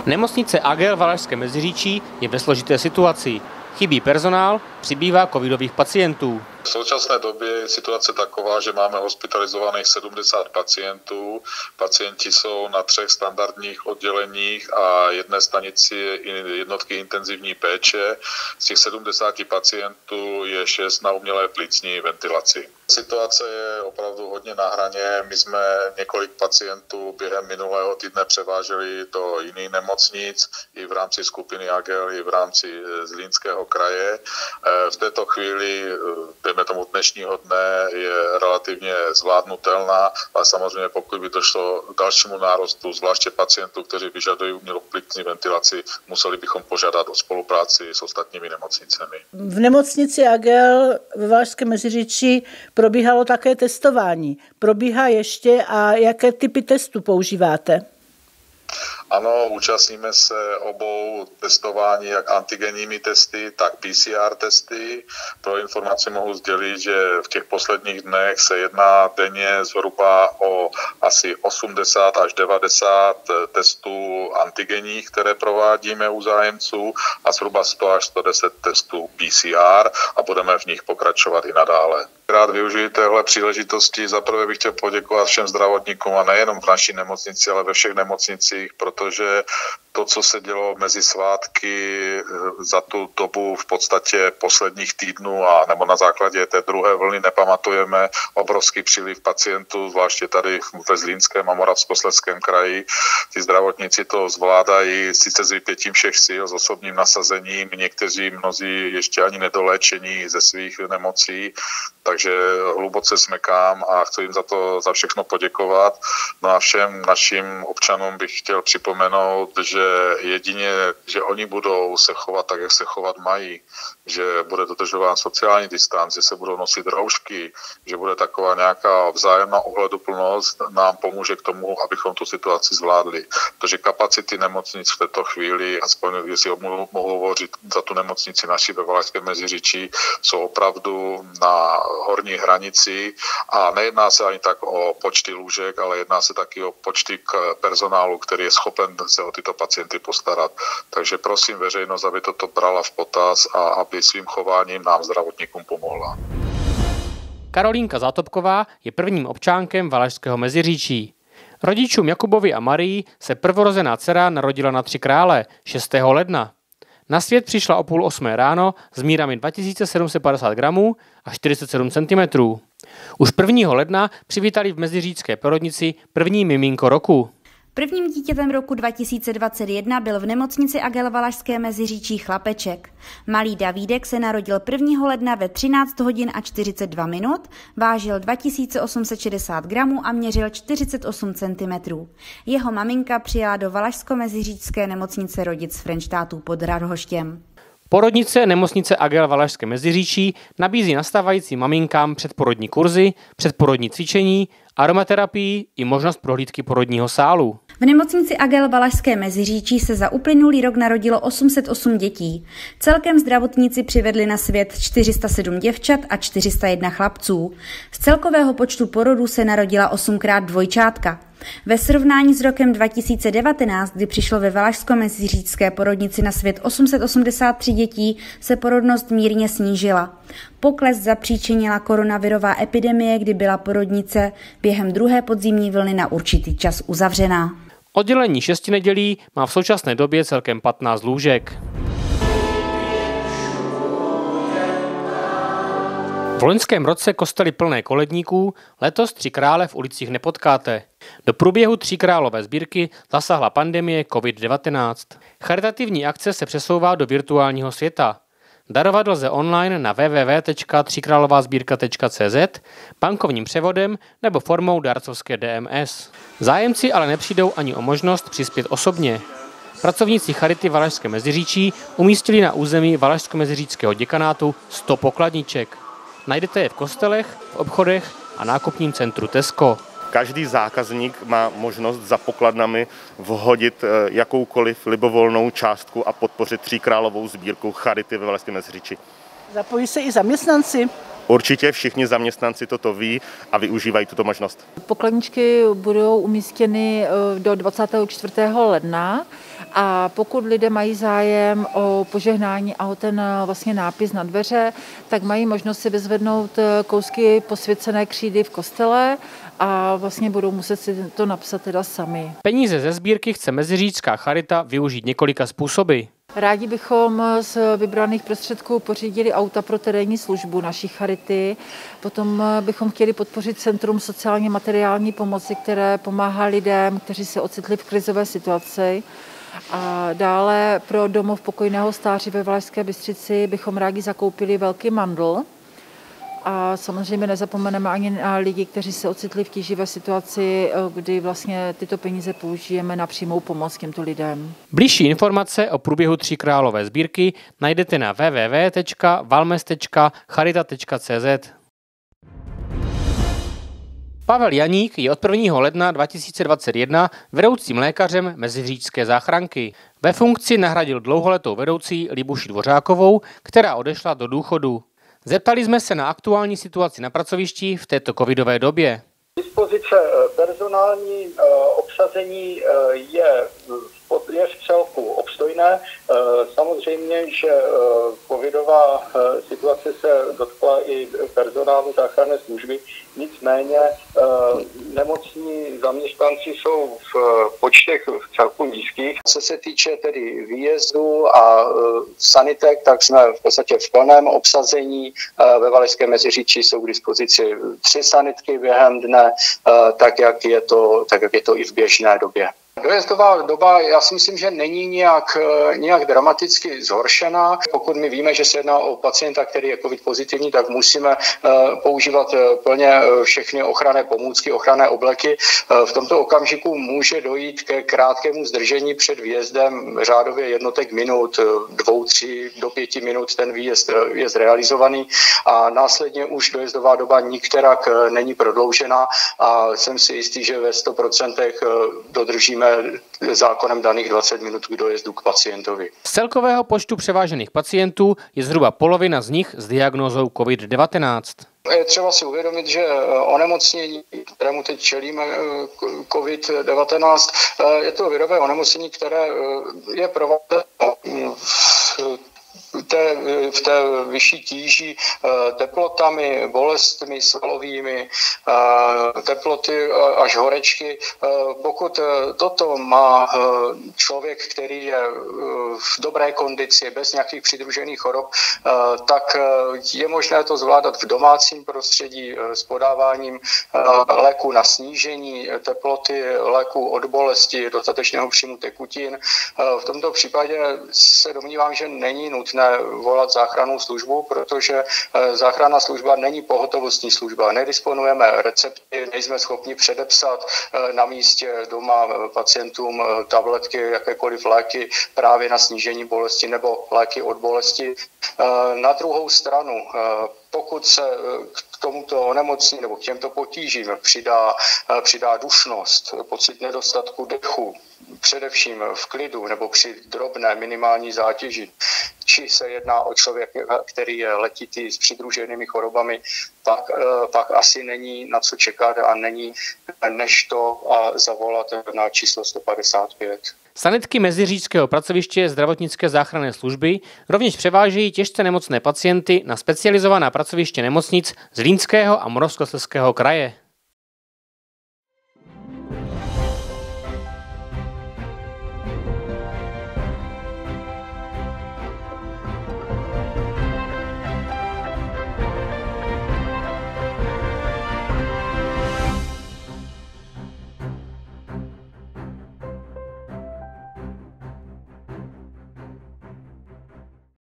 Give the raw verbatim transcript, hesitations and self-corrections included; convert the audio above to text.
Nemocnice A G L Valašské Meziříčí je ve složité situaci. Chybí personál, přibývá covidových pacientů. V současné době je situace taková, že máme hospitalizovaných sedmdesát pacientů. Pacienti jsou na třech standardních odděleních a jedné stanici jednotky intenzivní péče. Z těch sedmdesáti pacientů je šest na umělé plicní ventilaci. Situace je opravdu hodně na hraně. My jsme několik pacientů během minulého týdne převáželi do jiných nemocnic, i v rámci skupiny A G L, i v rámci Zlínského kraje. V této chvíli, dejme tomu dnešního dne, je relativně zvládnutelná, ale samozřejmě pokud by došlo k dalšímu nárostu, zvláště pacientů, kteří vyžadují umělou plicní ventilaci, museli bychom požádat o spolupráci s ostatními nemocnicemi. V nemocnici A G L ve Valašském Meziříčí probíhalo také testování. Probíhá ještě a jaké typy testů používáte? Ano, účastníme se obou testování, jak antigenními testy, tak P C R testy. Pro informaci mohu sdělit, že v těch posledních dnech se jedná denně zhruba o asi osmdesát až devadesát testů antigenních, které provádíme u zájemců, a zhruba sto až sto deset testů P C R a budeme v nich pokračovat i nadále. Rád využiji téhle příležitosti. Za prvé bych chtěl poděkovat všem zdravotníkům, a nejenom v naší nemocnici, ale ve všech nemocnicích, protože to, co se dělo mezi svátky za tu dobu v podstatě posledních týdnů a nebo na základě té druhé vlny nepamatujeme, obrovský příliv pacientů, zvláště tady ve Zlínském a Moravskoslezském kraji. Ti zdravotníci to zvládají sice s vypětím všech sil, s osobním nasazením, někteří mnozí ještě ani nedoléčení ze svých nemocí, takže hluboce smekám a chci jim za to za všechno poděkovat. No a všem našim občanům bych chtěl připomenout, že jedině, že oni budou se chovat tak, jak se chovat mají, že bude dodržován sociální distanc, že se budou nosit roušky, že bude taková nějaká vzájemná ohleduplnost, nám pomůže k tomu, abychom tu situaci zvládli. Protože kapacity nemocnic v této chvíli, aspoň jestli mohu, mohu hovořit za tu nemocnici naší ve Valašském Meziříčí, jsou opravdu na horní hranici a nejedná se ani tak o počty lůžek, ale jedná se taky o počty personálu, který je schopen se o tyto pacienty postarat. Takže prosím veřejnost, aby toto brala v potaz a aby svým chováním nám zdravotníkům pomohla. Karolínka Zátopková je prvním občánkem Valašského Meziříčí. Rodičům Jakubovi a Marii se prvorozená dcera narodila na Tři Krále šestého ledna. Na svět přišla o půl osmé ráno s mírami dva tisíce sedm set padesát gramů a čtyřicet sedm centimetrů. Už prvního ledna přivítali v meziříčské porodnici první miminko roku. Prvním dítětem roku dva tisíce dvacet jedna byl v nemocnici A G L Valašské Meziříčí chlapeček. Malý Davídek se narodil prvního ledna ve třináct hodin a čtyřicet dva minut, vážil dva tisíce osm set šedesát gramů a měřil čtyřicet osm centimetrů. Jeho maminka přijela do Valašsko-Meziříčské nemocnice rodit z Frenštátů pod Radhoštěm. Porodnice nemocnice A G L Valašské Meziříčí nabízí nastávajícím maminkám předporodní kurzy, předporodní cvičení, aromaterapii i možnost prohlídky porodního sálu. V nemocnici A G L Valašské Meziříčí se za uplynulý rok narodilo osm set osm dětí. Celkem zdravotníci přivedli na svět čtyři sta sedm děvčat a čtyři sta jedna chlapců. Z celkového počtu porodů se narodila osmkrát dvojčátka. Ve srovnání s rokem dva tisíce devatenáct, kdy přišlo ve Valašsko-Meziříčské porodnici na svět osm set osmdesát tři dětí, se porodnost mírně snížila. Pokles zapříčinila koronavirová epidemie, kdy byla porodnice během druhé podzimní vlny na určitý čas uzavřená. Oddělení šesti nedělí má v současné době celkem patnáct lůžek. V loňském roce kostely plné koledníků, letos Tři Krále v ulicích nepotkáte. Do průběhu Tříkrálové sbírky zasahla pandemie covid devatenáct. Charitativní akce se přesouvá do virtuálního světa. Darovat lze online na w w w tečka třikrálovasbírka tečka c z, bankovním převodem nebo formou dárcovské D M S. Zájemci ale nepřijdou ani o možnost přispět osobně. Pracovníci Charity Valašské Meziříčí umístili na území Valašsko-Meziříčského děkanátu sto pokladniček. Najdete je v kostelech, v obchodech a nákupním centru Tesco. Každý zákazník má možnost za pokladnami vhodit jakoukoliv libovolnou částku a podpořit Tříkrálovou sbírku Charity ve Valašském Meziříčí. Zapojí se i zaměstnanci? Určitě všichni zaměstnanci toto ví a využívají tuto možnost. Pokladničky budou umístěny do dvacátého čtvrtého ledna a pokud lidé mají zájem o požehnání a o ten vlastně nápis na dveře, tak mají možnost si vyzvednout kousky posvěcené křídy v kostele a vlastně budou muset si to napsat teda sami. Peníze ze sbírky chce Meziříčská charita využít několika způsoby. Rádi bychom z vybraných prostředků pořídili auta pro terénní službu naší charity. Potom bychom chtěli podpořit Centrum sociálně materiální pomoci, které pomáhá lidem, kteří se ocitli v krizové situaci. A dále pro domov pokojného stáří ve Valašské Bystřici bychom rádi zakoupili velký mandl. A samozřejmě nezapomeneme ani na lidi, kteří se ocitli v tíživé situaci, kdy vlastně tyto peníze použijeme na přímou pomoc těmto lidem. Bližší informace o průběhu Tříkrálové sbírky najdete na w w w tečka valmes tečka charita tečka c z. Pavel Janík je od prvního ledna dva tisíce dvacet jedna vedoucím lékařem Meziříčské záchranky. Ve funkci nahradil dlouholetou vedoucí Libuši Dvořákovou, která odešla do důchodu. Zeptali jsme se na aktuální situaci na pracovišti v této covidové době. Dispozice personální obsazení je je v celku obstojné. Samozřejmě, že covidová situace se dotkla i personálu záchranné služby, nicméně nemocní zaměstnanci jsou v počtech v celku nízkých. Co se týče tedy výjezdu a sanitek, tak jsme v podstatě v plném obsazení. Ve Valašské Meziříčí jsou k dispozici tři sanitky během dne, tak jak je to, tak jak je to i v běžné době. Dojezdová doba, já si myslím, že není nějak, nějak dramaticky zhoršená. Pokud my víme, že se jedná o pacienta, který je covid pozitivní, tak musíme používat plně všechny ochranné pomůcky, ochranné obleky. V tomto okamžiku může dojít ke krátkému zdržení před výjezdem řádově jednotek minut, dvou, tři do pěti minut ten výjezd je zrealizovaný a následně už dojezdová doba nikterak není prodloužena a jsem si jistý, že ve sto procent dodržíme zákonem daných dvacet minut k dojezdu k pacientovi. Z celkového počtu převážených pacientů je zhruba polovina z nich s diagnózou covid devatenáct. Je třeba si uvědomit, že onemocnění, kterému teď čelíme, covid devatenáct, je to virové onemocnění, které je provázeno v té, v té vyšší tíži teplotami, bolestmi svalovými, teploty až horečky. Pokud toto má člověk, který je v dobré kondici, bez nějakých přidružených chorob, tak je možné to zvládat v domácím prostředí s podáváním léku na snížení teploty, léku od bolesti, dostatečného příjmu tekutin. V tomto případě se domnívám, že není nutné volat záchrannou službu, protože záchranná služba není pohotovostní služba. Nedisponujeme recepty, nejsme schopni předepsat na místě doma pacientům tabletky, jakékoliv léky právě na snížení bolesti nebo léky od bolesti. Na druhou stranu, pokud se k tomuto onemocnění nebo k těmto potížím přidá, přidá dušnost, pocit nedostatku dechu, především v klidu nebo při drobné minimální zátěži, či se jedná o člověka, který je letitý s přidruženými chorobami, pak, pak asi není na co čekat a není než to a zavolat na číslo sto padesát pět. Sanitky Meziříčského pracoviště zdravotnické záchranné služby rovněž převážejí těžce nemocné pacienty na specializovaná pracoviště nemocnic Zlínského a Moravskoslezského kraje.